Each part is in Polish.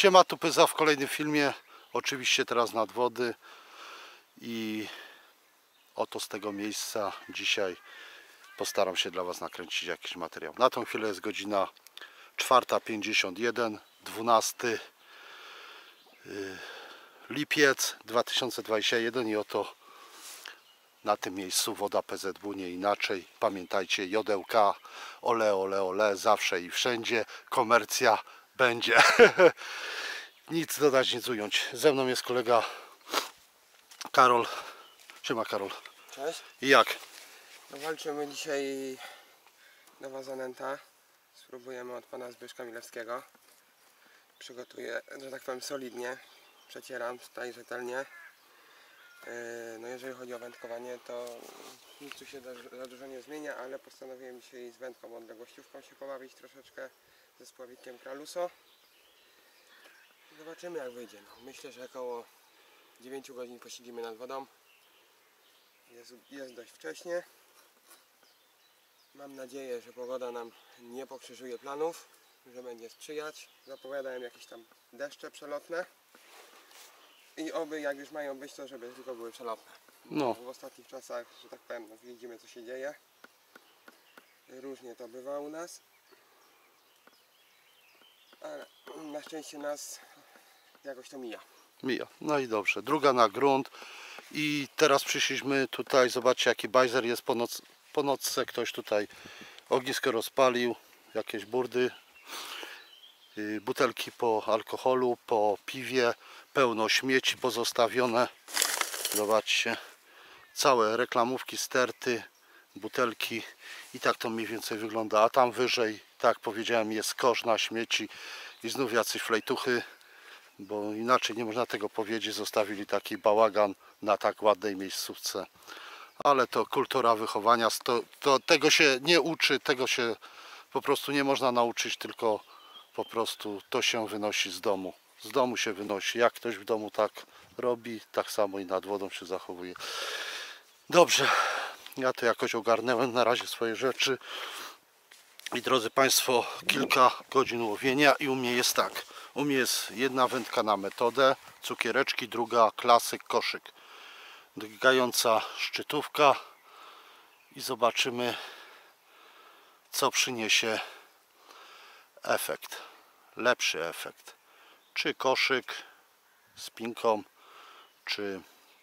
Siema, tu Pyza w kolejnym filmie. Oczywiście teraz nad wody. I oto z tego miejsca dzisiaj postaram się dla Was nakręcić jakiś materiał. Na tą chwilę jest godzina 4:51, 12 lipiec 2021 i oto na tym miejscu woda PZW, nie inaczej. Pamiętajcie, jodełka, ole, ole, ole, zawsze i wszędzie. Komercja będzie. Nic dodać, nic ująć. Ze mną jest kolega Karol. Siema Karol. Cześć. I jak? No, walczymy dzisiaj nowa zanęta. Spróbujemy od pana Zbyszka Milewskiego. Przygotuję, że tak powiem, solidnie. Przecieram tutaj rzetelnie. No jeżeli chodzi o wędkowanie, to nic tu się za dużo nie zmienia, ale postanowiłem dzisiaj z wędką odległościówką się pobawić troszeczkę ze spławikiem Kraluso. Zobaczymy jak wyjdzie. No, myślę, że około 9 godzin posiedzimy nad wodą. Jest dość wcześnie. Mam nadzieję, że pogoda nam nie pokrzyżuje planów, że będzie sprzyjać. Zapowiadałem jakieś tam deszcze przelotne. I oby, jak już mają być, to żeby tylko były przelotne. No. W ostatnich czasach, że tak powiem, no, widzimy co się dzieje. Różnie to bywa u nas. Ale na szczęście nas jakoś to mija. Mija. No i dobrze. Druga na grunt. I teraz przyszliśmy tutaj. Zobaczcie jaki bajzer jest po nocce. Ktoś tutaj ognisko rozpalił. Jakieś burdy. Butelki po alkoholu, po piwie. Pełno śmieci pozostawione. Zobaczcie. Całe reklamówki, sterty, butelki. I tak to mniej więcej wygląda. A tam wyżej, tak jak powiedziałem, jest kosz na śmieci. I znów jacyś flejtuchy. Bo inaczej nie można tego powiedzieć, zostawili taki bałagan na tak ładnej miejscówce. Ale to kultura wychowania, tego się nie uczy, tego się po prostu nie można nauczyć, tylko po prostu to się wynosi z domu. Z domu się wynosi. Jak ktoś w domu tak robi, tak samo i nad wodą się zachowuje. Dobrze, ja to jakoś ogarnąłem na razie swoje rzeczy. I drodzy Państwo, kilka godzin łowienia i u mnie jest tak. U mnie jest jedna wędka na metodę, cukiereczki, druga klasyk, koszyk. Drgająca szczytówka i zobaczymy co przyniesie efekt. Lepszy efekt. Czy koszyk z pinką, czy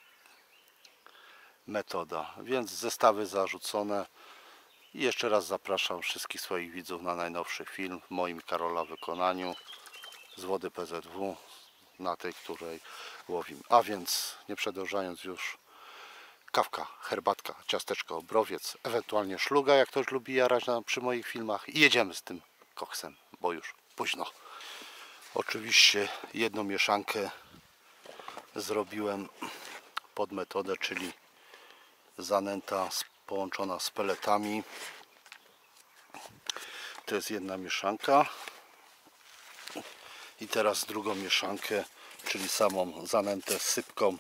metoda. Więc zestawy zarzucone. I jeszcze raz zapraszam wszystkich swoich widzów na najnowszy film w moim Karola wykonaniu z wody PZW, na tej, której łowimy. A więc nie przedłużając już, kawka, herbatka, ciasteczko, browiec, ewentualnie szluga, jak ktoś lubi jarać przy moich filmach, i jedziemy z tym koksem, bo już późno. Oczywiście jedną mieszankę zrobiłem pod metodę, czyli zanęta połączona z peletami. To jest jedna mieszanka. I teraz drugą mieszankę, czyli samą zanętę z sypką,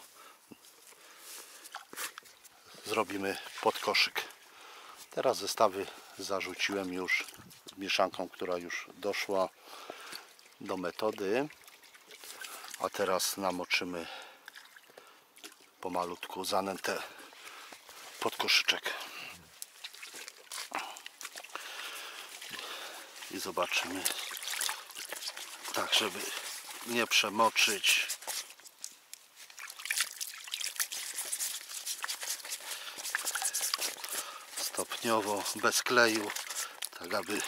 zrobimy pod koszyk. Teraz zestawy zarzuciłem już z mieszanką, która już doszła do metody. A teraz namoczymy pomalutku zanętę pod koszyczek. I zobaczymy. Tak, żeby nie przemoczyć. Stopniowo, bez kleju, tak aby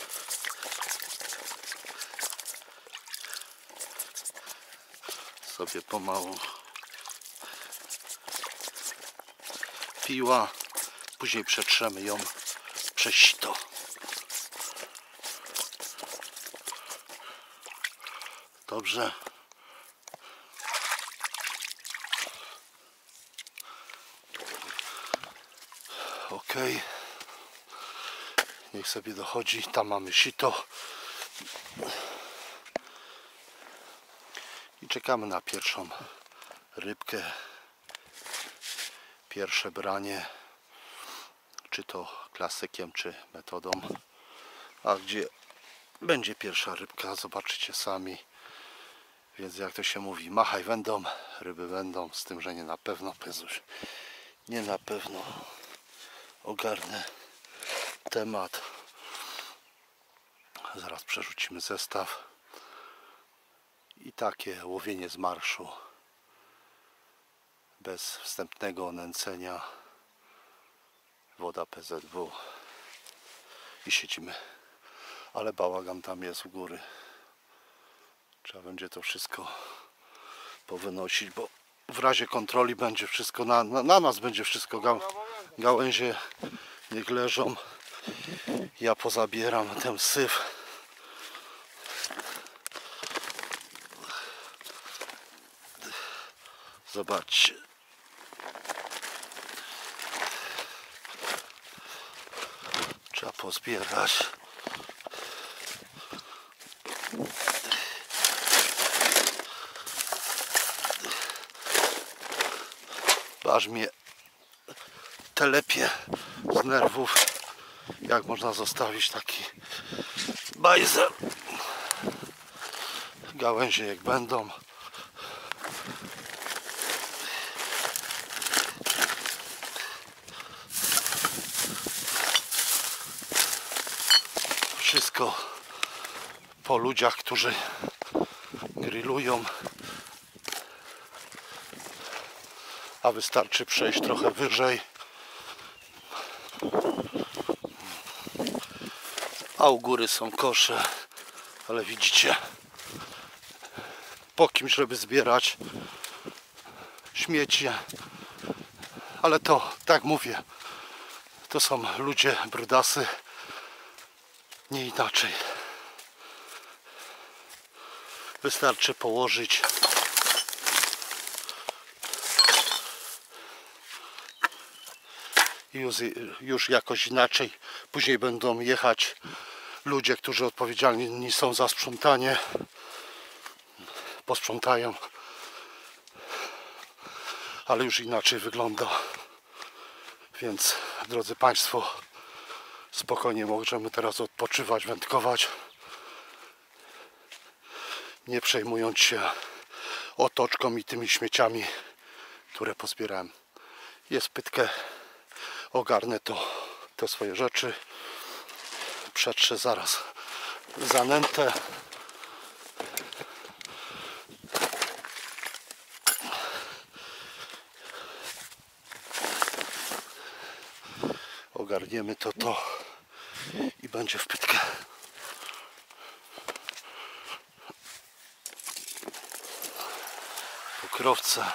sobie pomału piła. Później przetrzemy ją przez sito. Dobrze. Ok. Niech sobie dochodzi. Tam mamy sito. I czekamy na pierwszą rybkę. Pierwsze branie. Czy to klasykiem, czy metodą. A gdzie będzie pierwsza rybka, zobaczycie sami. Więc jak to się mówi, machaj wędą, ryby będą, z tym, że nie na pewno, Pezuś, nie na pewno ogarnę temat. Zaraz przerzucimy zestaw i takie łowienie z marszu, bez wstępnego nęcenia, woda PZW i siedzimy. Ale bałagan tam jest u góry. Trzeba będzie to wszystko powynosić, bo w razie kontroli będzie wszystko na nas będzie wszystko, gałęzie niech leżą. Ja pozabieram ten syf. Zobaczcie. Trzeba pozbierać. Aż mnie telepie z nerwów, jak można zostawić taki bajzel. Gałęzie jak będą. Wszystko po ludziach, którzy grillują, a wystarczy przejść trochę wyżej, a u góry są kosze, ale widzicie, po kimś, żeby zbierać śmieci, ale to, tak mówię, to są ludzie brudasy, nie inaczej. Wystarczy położyć i już jakoś inaczej. Później będą jechać ludzie, którzy odpowiedzialni są za sprzątanie, posprzątają, ale już inaczej wygląda. Więc drodzy Państwo, spokojnie możemy teraz odpoczywać, wędkować, nie przejmując się otoczką i tymi śmieciami, które pozbierałem. Jest pytkę, ogarnę te swoje rzeczy, przetrzę zaraz zanętę. Ogarniemy to i będzie w pytkę. Pokrowce.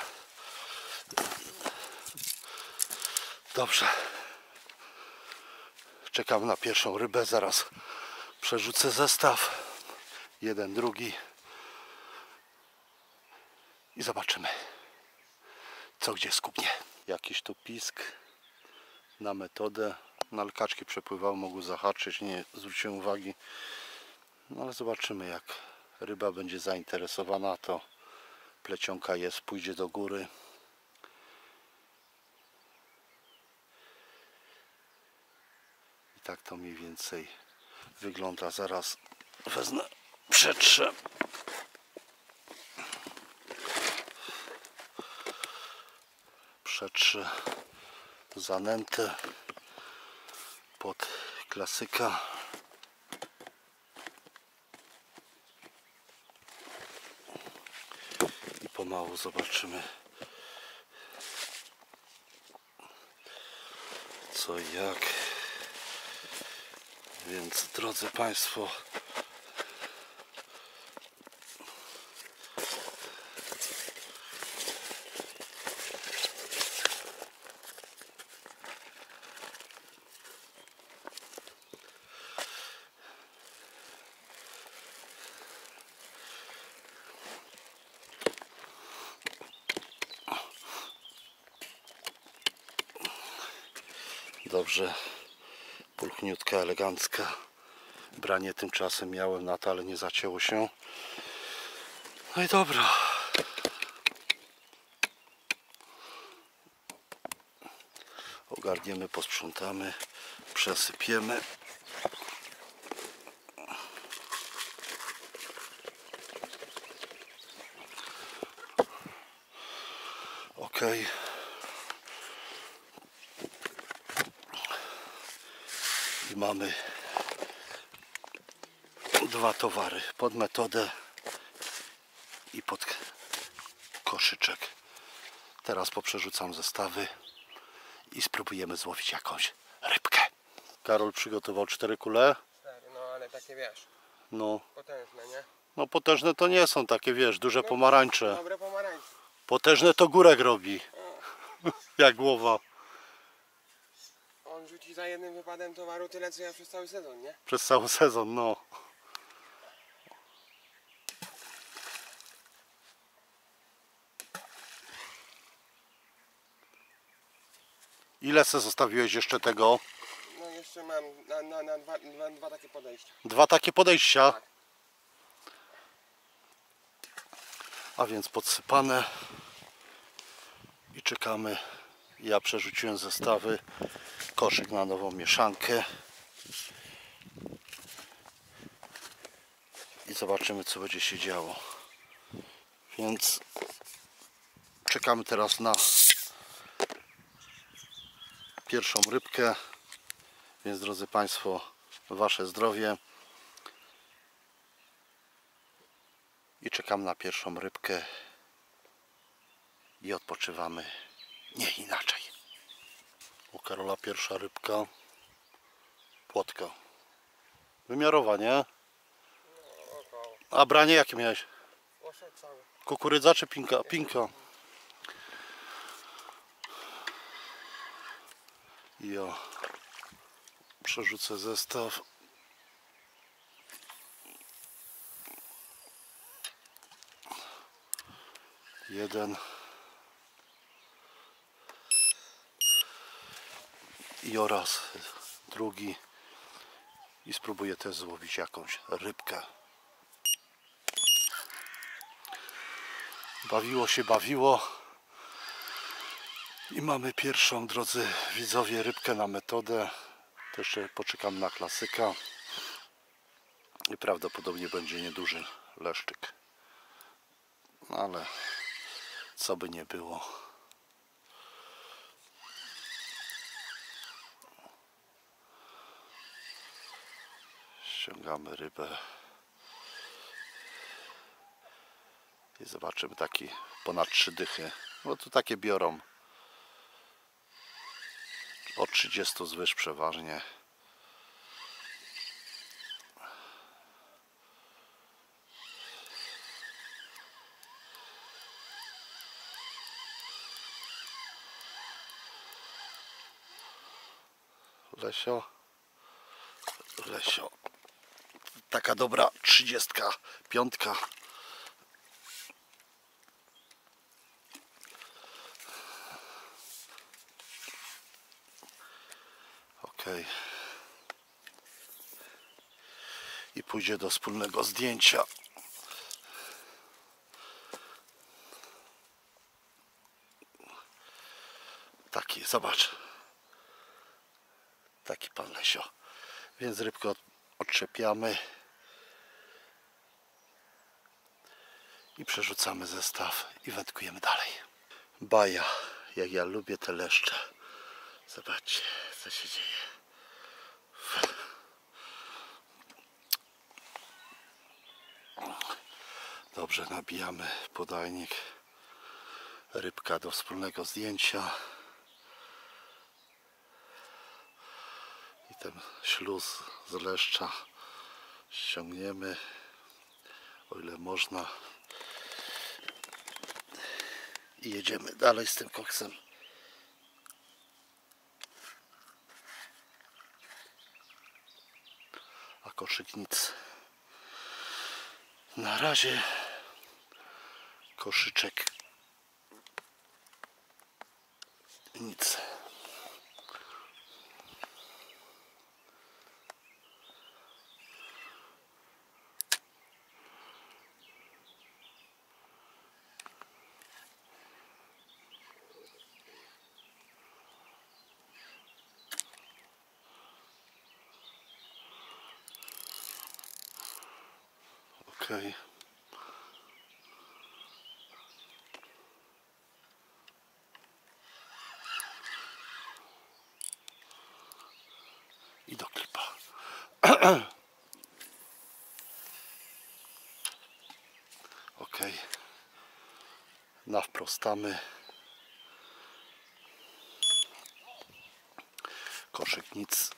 Dobrze. Czekam na pierwszą rybę, zaraz przerzucę zestaw. Jeden, drugi. I zobaczymy, co gdzie skubnie. Jakiś tu pisk na metodę. Na kaczki przepływały, mogły zahaczyć, nie zwróciłem uwagi. No ale zobaczymy, jak ryba będzie zainteresowana, to plecionka jest, pójdzie do góry. I tak to mniej więcej wygląda. Zaraz wezmę, przetrzę. Przetrzę zanętę pod klasyka. I pomału zobaczymy, co i jak. Więc drodzy Państwo, dobrze, pulchniutka, elegancka. Branie tymczasem miałem na to, ale nie zacięło się. No i dobra. Ogarniemy, posprzątamy, przesypiemy. Ok. I mamy dwa towary, pod metodę i pod koszyczek. Teraz poprzerzucam zestawy i spróbujemy złowić jakąś rybkę. Karol przygotował 4 kule. 4, no ale takie wiesz, No, potężne, nie? no potężne to nie są takie, wiesz, duże pomarańcze. Dobre pomarańcze. Potężne to Górek robi. Jak głowa. On rzuci za jednym wypadem towaru tyle co ja przez cały sezon, nie? Przez cały sezon, no. Ile se zostawiłeś jeszcze tego? No jeszcze mam na dwa takie podejścia. 2 takie podejścia. Tak. A więc podsypane. I czekamy. Ja przerzuciłem zestawy. Koszyk na nową mieszankę. I zobaczymy, co będzie się działo. Więc czekamy teraz na pierwszą rybkę. Więc drodzy Państwo, Wasze zdrowie. I czekam na pierwszą rybkę. I odpoczywamy. Nie inaczej. U Karola pierwsza rybka. Płotka. Wymiarowa, nie? Około. A branie jakie miałeś? Poszedł cały. Kukurydza czy pinka? Pinka. I ja przerzucę zestaw. Jeden. I oraz drugi. I spróbuję też złowić jakąś rybkę. Bawiło się, bawiło. I mamy pierwszą, drodzy widzowie, rybkę na metodę. To jeszcze poczekam na klasyka. I prawdopodobnie będzie nieduży leszczyk. No ale co by nie było. Ściągamy rybę. I zobaczymy taki ponad 3 dychy. No tu takie biorą. Od 30 zwyż przeważnie. Lesio. Lesio. Taka dobra 35. Ok. I pójdzie do wspólnego zdjęcia. Taki, zobacz. Taki pan Lesio. Więc rybkę odczepiamy. I przerzucamy zestaw i wędkujemy dalej. Baja, jak ja lubię te leszcze. Zobaczcie, co się dzieje. Dobrze, nabijamy podajnik. Rybka do wspólnego zdjęcia. I ten śluz z leszcza ściągniemy, o ile można. I jedziemy dalej z tym koksem. A koszyk nic. Na razie koszyczek nic. Okej. Ok, nawprostamy. Koszyk nic.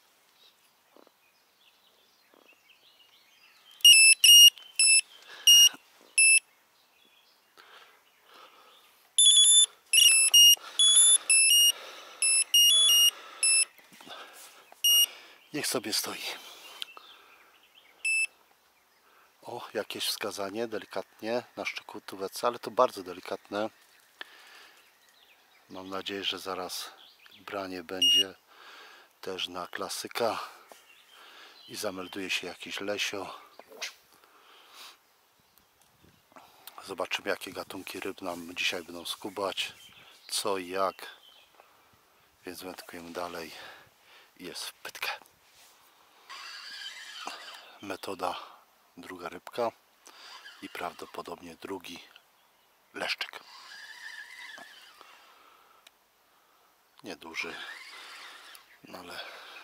Niech sobie stoi. O, jakieś wskazanie delikatnie na szczekotówce, ale to bardzo delikatne. Mam nadzieję, że zaraz branie będzie też na klasyka i zamelduje się jakiś lesio. Zobaczymy, jakie gatunki ryb nam dzisiaj będą skubać, co i jak. Więc wędkujemy dalej. Jest w pytkę. Metoda druga rybka i prawdopodobnie drugi leszczyk. Nieduży, no ale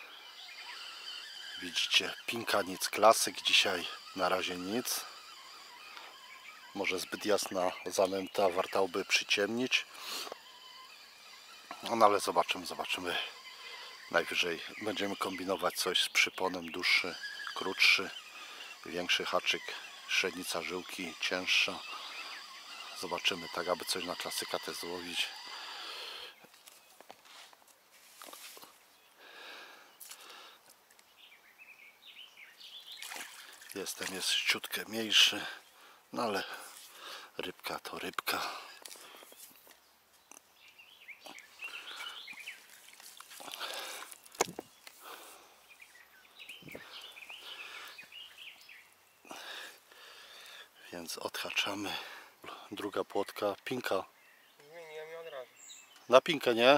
widzicie, pinka nic, klasyk dzisiaj na razie nic. Może zbyt jasna zanęta wartałoby przyciemnić. No ale zobaczymy. Najwyżej będziemy kombinować coś z przyponem, dłuższy, krótszy, większy haczyk, średnica żyłki, cięższa. Zobaczymy, tak aby coś na klasyka też złowić. Jest ciutkę mniejszy, no ale rybka to rybka. Więc odhaczamy. Druga płotka, pinka. Zmieniłem ją od razu. Na pinkę, nie?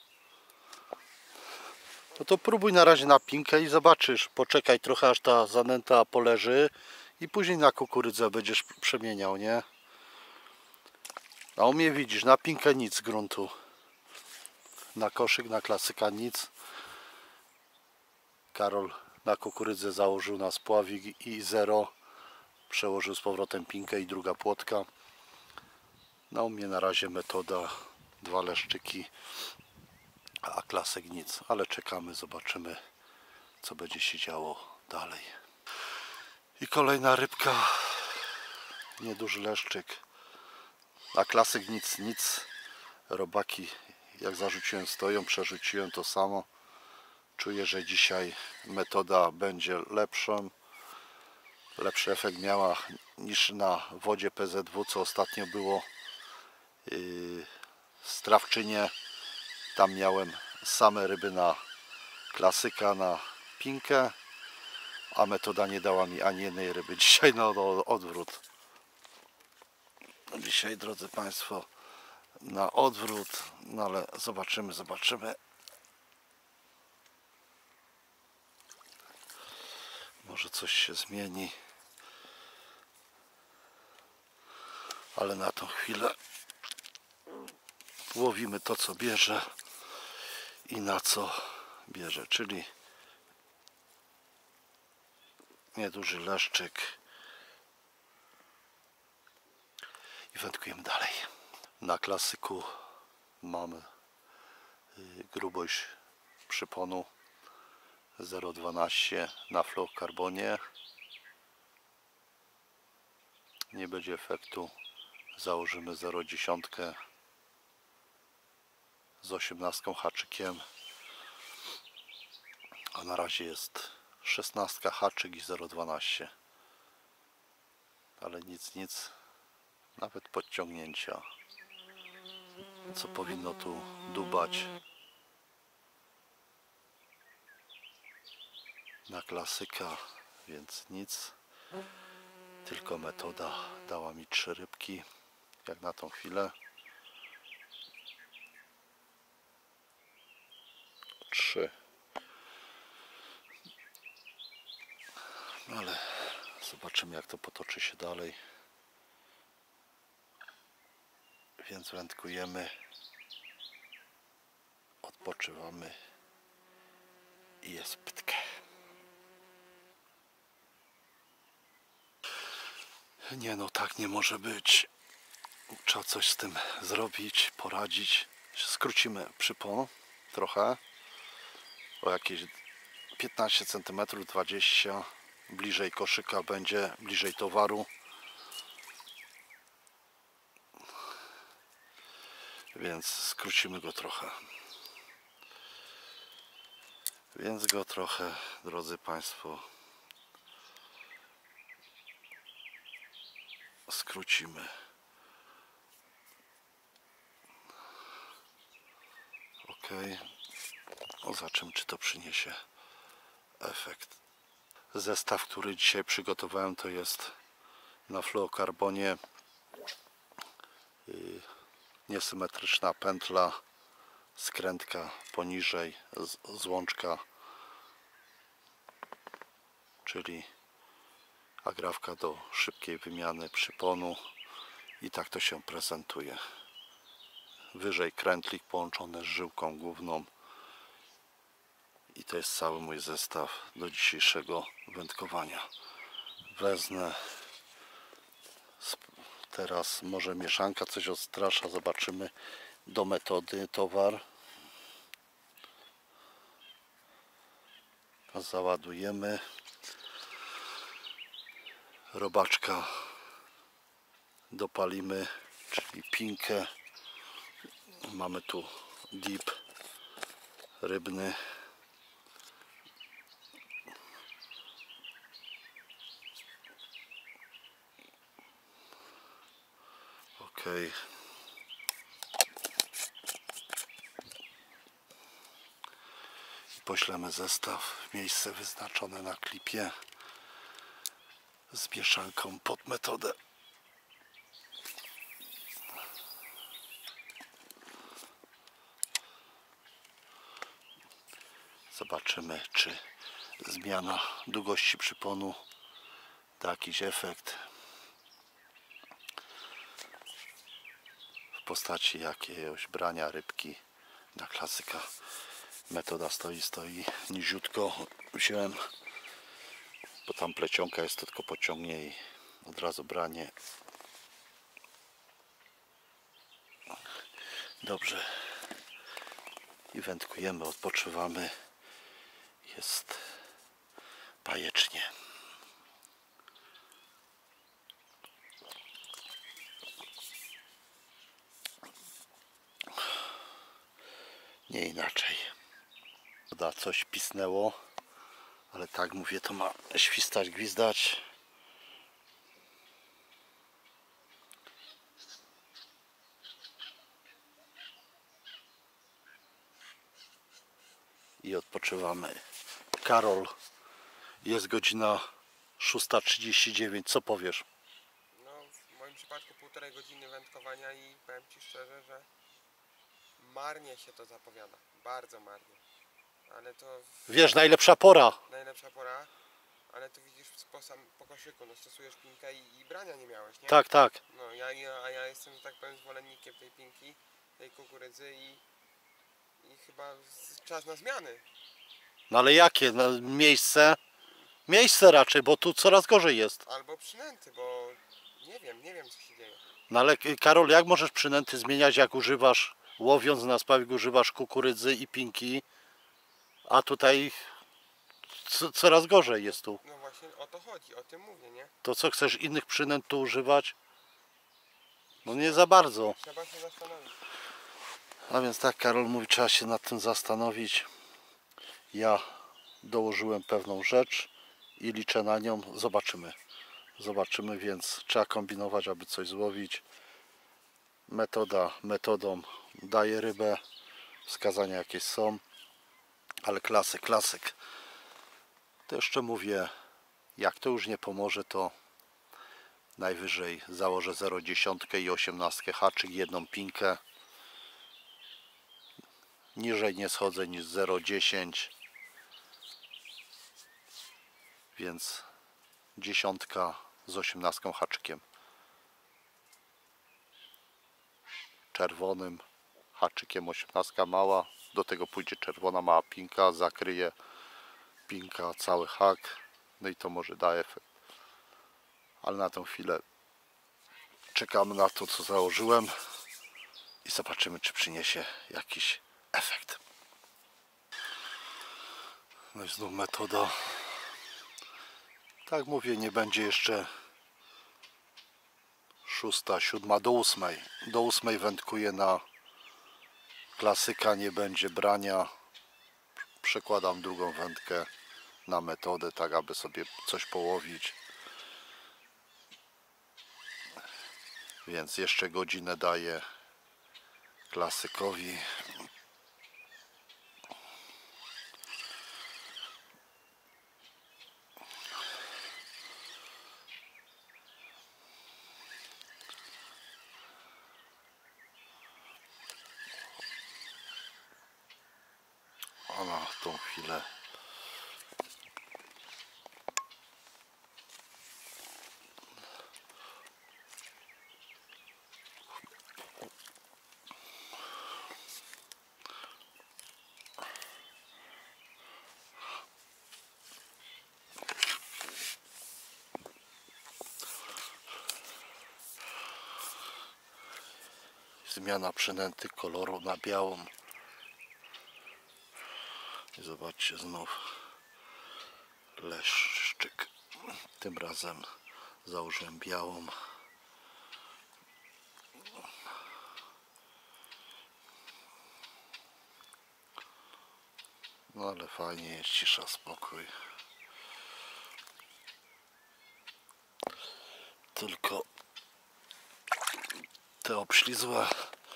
No to próbuj na razie na pinkę i zobaczysz. Poczekaj trochę, aż ta zanęta poleży i później na kukurydzę będziesz przemieniał, nie? A u mnie widzisz, na pinkę nic z gruntu. Na koszyk, na klasyka nic. Karol na kukurydzę założył na spławik i zero. Przełożył z powrotem pinkę i druga płotka. No u mnie na razie metoda, dwa leszczyki, a klasyk nic. Ale czekamy, zobaczymy, co będzie się działo dalej. I kolejna rybka. Nieduży leszczyk. A klasyk nic. Robaki jak zarzuciłem stoją, przerzuciłem to samo. Czuję, że dzisiaj metoda będzie lepszą. Lepszy efekt miała niż na wodzie PZW, co ostatnio było w Strawczynie. Tam miałem same ryby na klasyka, na pinkę, a metoda nie dała mi ani jednej ryby. Dzisiaj no odwrót. Dzisiaj, drodzy Państwo, na odwrót, no ale zobaczymy. Może coś się zmieni. Ale na tą chwilę łowimy to, co bierze i na co bierze, czyli nieduży leszczyk i wędkujemy dalej. Na klasyku mamy grubość przyponu 0,12 na fluorokarbonie. Nie będzie efektu, założymy 0,10 z 18 haczykiem, a na razie jest 16 haczyk i 0,12, ale nic, nawet podciągnięcia, co powinno tu dubać. Na klasyka, więc nic, tylko metoda dała mi 3 rybki, jak na tą chwilę. 3. Ale zobaczymy, jak to potoczy się dalej. Więc wędkujemy, odpoczywamy i jest pytkę. Nie no, tak nie może być. Trzeba coś z tym zrobić, poradzić. Skrócimy przypon trochę. O jakieś 15 cm, 20 bliżej koszyka będzie, bliżej towaru. Więc skrócimy go trochę. Więc go trochę, drodzy Państwo, skrócimy. Ok. Zobaczymy, czy to przyniesie efekt. Zestaw, który dzisiaj przygotowałem, to jest na fluokarbonie niesymetryczna pętla, skrętka poniżej, złączka, czyli agrafka do szybkiej wymiany przyponu i tak to się prezentuje. Wyżej krętlik połączony z żyłką główną i to jest cały mój zestaw do dzisiejszego wędkowania. Wezmę teraz, może mieszanka coś odstrasza, zobaczymy, do metody towar. Załadujemy. Robaczka dopalimy, czyli pinkę. Mamy tu dip rybny. Ok. Poślemy zestaw w miejsce wyznaczone na klipie z mieszanką pod metodę. Zobaczymy, czy zmiana długości przyponu da jakiś efekt w postaci jakiegoś brania rybki. Na klasyka metoda stoi niziutko wziąłem, bo tam plecionka jest, to tylko pociągnie i od razu branie. Dobrze. I wędkujemy, odpoczywamy. Jest bajecznie. Nie inaczej. Coś pisnęło, ale tak mówię, to ma świstać, gwizdać. I odpoczywamy. Karol, jest godzina 6:39. Co powiesz? No, w moim przypadku 1,5 godziny wędkowania i powiem Ci szczerze, że marnie się to zapowiada. Bardzo marnie. Ale to... Wiesz, najlepsza pora. Najlepsza pora, ale tu widzisz po koszyku, no stosujesz pinkę i brania nie miałeś, nie? Tak, tak. No, ja jestem, że tak powiem, zwolennikiem tej pinki, tej kukurydzy i chyba czas na zmiany. No ale jakie? No, miejsce raczej, bo tu coraz gorzej jest. Albo przynęty, bo nie wiem co się dzieje. No ale Karol, jak możesz przynęty zmieniać, jak używasz, łowiąc na spławik, używasz kukurydzy i pinki, a tutaj coraz gorzej jest tu. No właśnie o to chodzi, o tym mówię, nie? To co, chcesz innych przynęt tu używać? No nie za bardzo. Trzeba się zastanowić. A więc tak, Karol mówi, trzeba się nad tym zastanowić. Ja dołożyłem pewną rzecz i liczę na nią. Zobaczymy, więc trzeba kombinować, aby coś złowić. Metodą daje rybę. Wskazania jakieś są. Ale klasyk. To jeszcze mówię, jak to już nie pomoże, to najwyżej założę 0,10 i 18 haczyk, jedną pinkę. Niżej nie schodzę niż 0,10, więc 10 z 18 haczykiem. Czerwonym haczykiem 18 mała, do tego pójdzie czerwona mała pinka, zakryje pinka cały hak, no i to może da efekt. Ale na tę chwilę czekamy na to, co założyłem i zobaczymy, czy przyniesie jakiś efekt. No i znów metoda. Tak mówię, nie będzie jeszcze 6, 7 do 8. Do 8 wędkuję na klasyka, nie będzie brania. Przekładam drugą wędkę na metodę, tak aby sobie coś połowić. Więc jeszcze godzinę daję klasykowi. A na tą chwilę zmiana przynęty koloru na białą. I zobaczcie, znów leszczyk. Tym razem założyłem białą. No ale fajnie jest, cisza, spokój. Tylko te obślizłe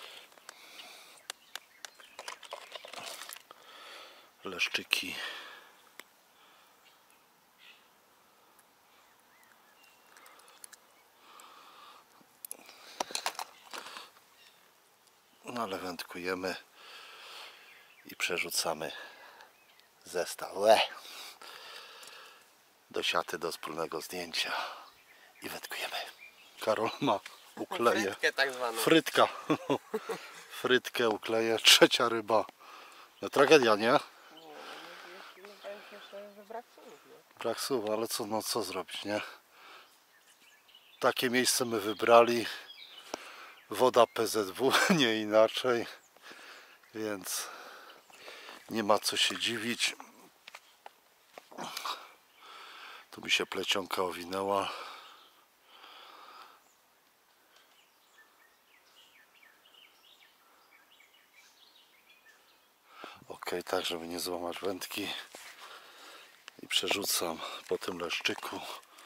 leszczyki no ale wędkujemy i przerzucamy zestaw do siaty, do wspólnego zdjęcia i wędkujemy. Karol ma ukleje. Frytkę tak zwaną. Frytka. Frytkę ukleje. Trzecia ryba. No tragedia, nie? Brak słów, ale co, no co zrobić, nie? Takie miejsce my wybrali. Woda PZW, nie inaczej. Więc nie ma co się dziwić. Tu mi się plecionka owinęła. Ok, tak żeby nie złamać wędki. I przerzucam po tym leszczyku.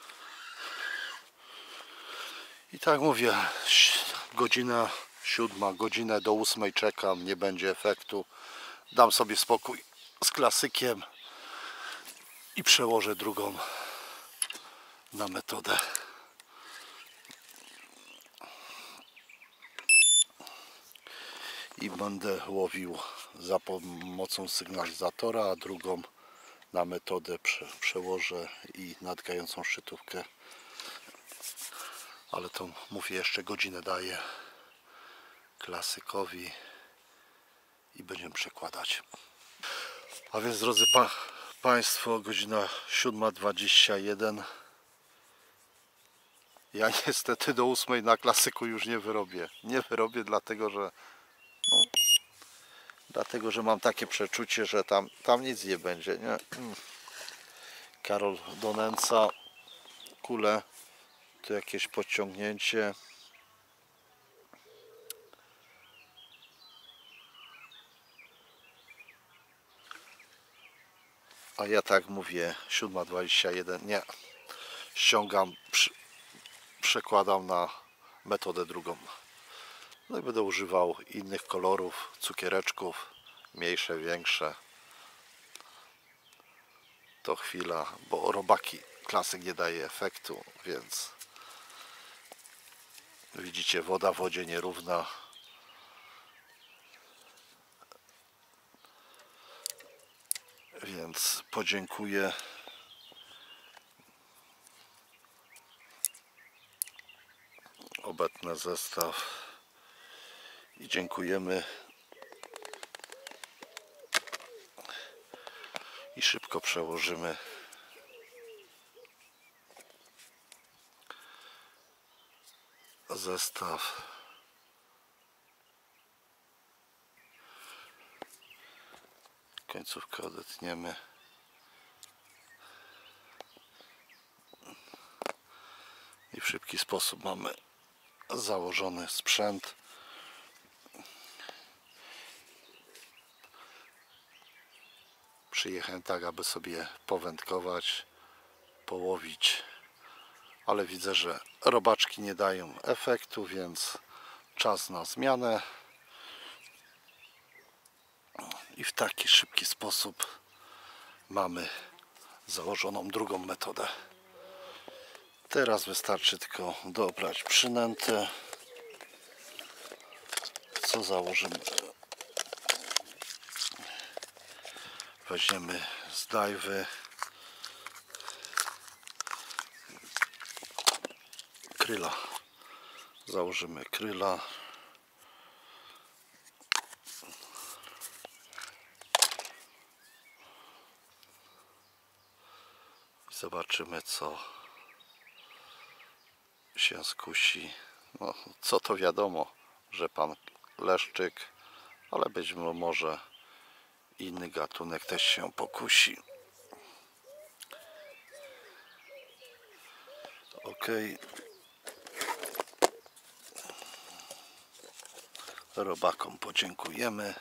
I tak mówię, godzina 7, godzinę do 8 czekam, nie będzie efektu. Dam sobie spokój z klasykiem i przełożę drugą na metodę. I będę łowił za pomocą sygnalizatora, a drugą na metodę przełożę i nadgającą szczytówkę. Ale to mówię, jeszcze godzinę daję klasykowi i będziemy przekładać. A więc drodzy Państwo, godzina 7:21. Ja niestety do 8 na klasyku już nie wyrobię. Nie wyrobię, dlatego że mam takie przeczucie, że tam nic nie będzie, nie? Karol donęca kulę, tu jakieś podciągnięcie. A ja tak mówię, 7:21, nie. Ściągam, przekładam na metodę drugą. No i będę używał innych kolorów, cukiereczków, mniejsze, większe. To chwila, bo robaki klasyk nie daje efektu, więc widzicie, woda w wodzie nierówna. Więc podziękuję. Obetnę zestaw i dziękujemy. I szybko przełożymy. zestaw. Końcówkę odetniemy. I w szybki sposób mamy założony sprzęt. Przyjechałem tak, aby sobie powędkować, połowić, ale widzę, że robaczki nie dają efektu, więc czas na zmianę. I w taki szybki sposób mamy założoną drugą metodę. Teraz wystarczy tylko dobrać przynętę. Co założymy? Weźmiemy z dajwy kryla. Założymy kryla. I zobaczymy, co się skusi. No, co to wiadomo, że pan leszczyk, ale być może inny gatunek też się pokusi. Ok. Robakom podziękujemy.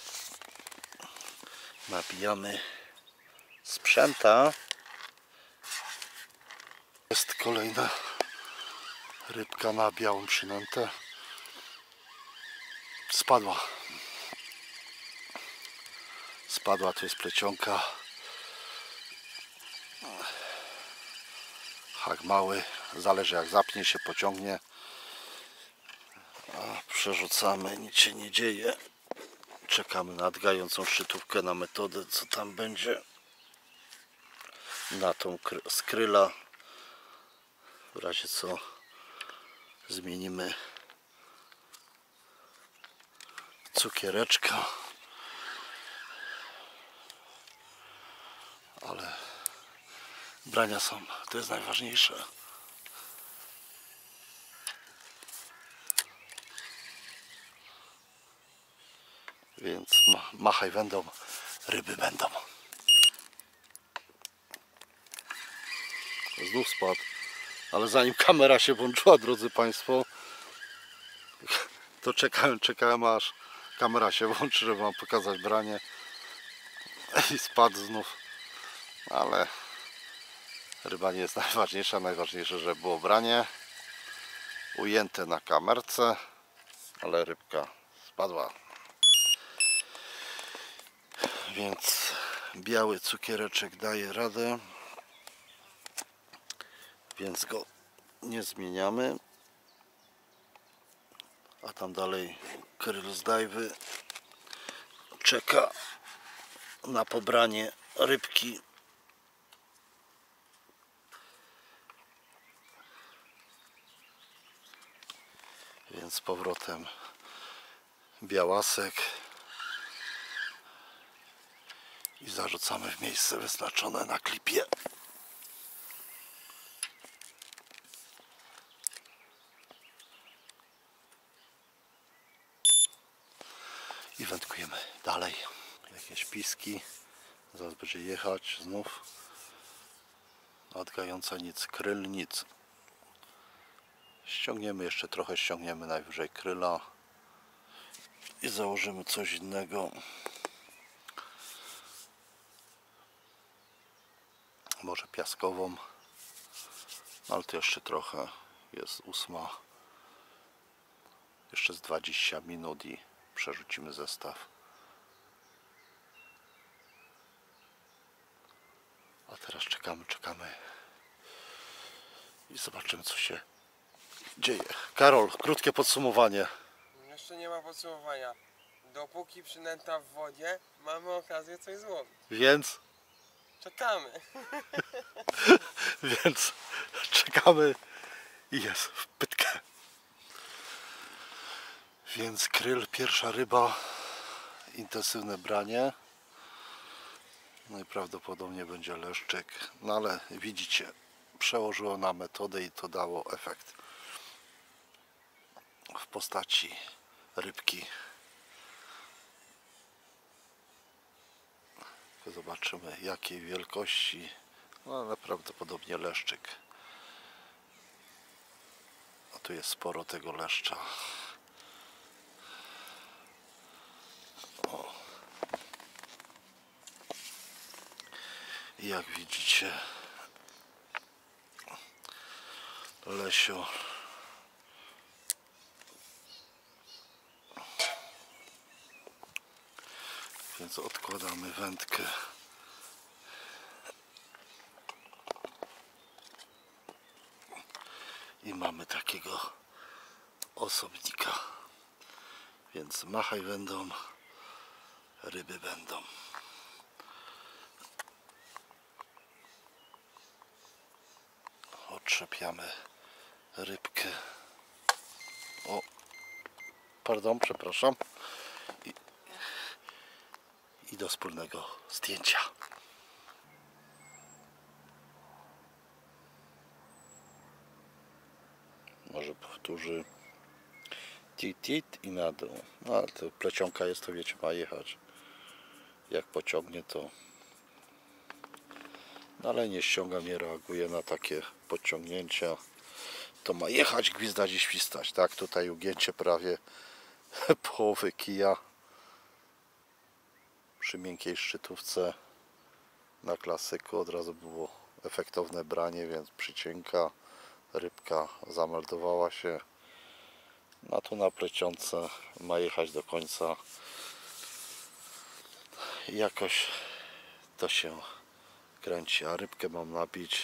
Nabijamy sprzęta. Jest kolejna rybka na białą przynętę. Spadła. Spadła, to jest plecionka. Hak mały, zależy jak zapnie się, pociągnie. A przerzucamy, nic się nie dzieje. Czekamy na drgającą szczytówkę, na metodę, co tam będzie. Na tą skryla. W razie co zmienimy cukiereczka. Ale brania są, to jest najważniejsze. Więc machaj będą, ryby będą. Znów spadł. Ale zanim kamera się włączyła, drodzy Państwo, to czekałem aż kamera się włączy, żeby Wam pokazać branie. I spadł znów. Ale ryba nie jest najważniejsza. Najważniejsze, że było branie ujęte na kamerce, ale rybka spadła. Więc biały cukiereczek daje radę, więc go nie zmieniamy. A tam dalej kryl z dajwy czeka na pobranie rybki. Więc z powrotem białasek i zarzucamy w miejsce wyznaczone na klipie. I wędkujemy dalej. Jakieś piski. Zaraz będzie jechać znów. Odgająca nic, kryl nic. Ściągniemy jeszcze trochę, ściągniemy najwyżej kryla i założymy coś innego. Może piaskową, ale to jeszcze trochę. Jest 8. Jeszcze z 20 minut i przerzucimy zestaw. A teraz czekamy i zobaczymy, co się dzieje. Karol, krótkie podsumowanie. Jeszcze nie ma podsumowania. Dopóki przynęta w wodzie, mamy okazję coś złowić. Więc Czekamy. Więc czekamy i jest w pytkę. Więc kryl, pierwsza ryba, intensywne branie. Najprawdopodobniej będzie leszczyk, no ale widzicie, przełożyło na metodę i to dało efekt. w postaci rybki. Zobaczymy jakiej wielkości, no, ale prawdopodobnie leszczyk. A tu jest sporo tego leszcza. O. I jak widzicie, Lesio więc odkładamy wędkę. I mamy takiego osobnika. Więc machaj wędą, ryby będą. Otrzepiamy rybkę. O, pardon, przepraszam. I do wspólnego zdjęcia. Może powtórzy tit i na dół. No ale to plecionka jest, to wiecie, ma jechać. Jak pociągnie to... No ale nie ściąga, nie reaguje na takie podciągnięcia. To ma jechać, gwizdać i świstać. Tak, tutaj ugięcie prawie połowy kija. Przy miękkiej szczytówce na klasyku od razu było efektowne branie, więc przycienka rybka zameldowała się. No tu na plecionce ma jechać do końca i jakoś to się kręci, a rybkę mam nabić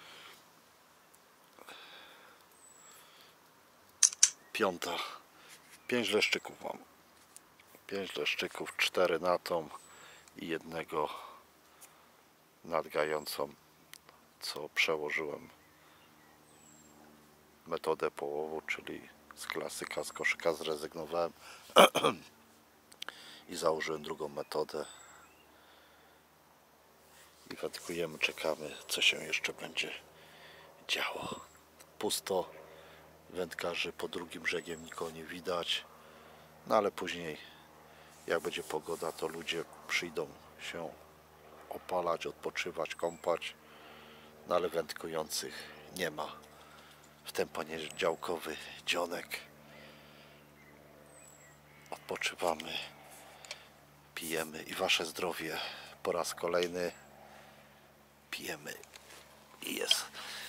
5. 5 leszczyków mam. 5 leszczyków, 4 na tą i jednego nadgającą, co przełożyłem metodę połowu, czyli z klasyka, z koszyka zrezygnowałem i założyłem drugą metodę i wędkujemy, czekamy, co się jeszcze będzie działo. Pusto, wędkarzy po drugim brzegiem nikogo nie widać, no ale później jak będzie pogoda, to ludzie przyjdą się opalać, odpoczywać, kąpać, no ale wędkujących nie ma w ten poniedziałkowy dzionek. Odpoczywamy, pijemy i wasze zdrowie po raz kolejny pijemy i jest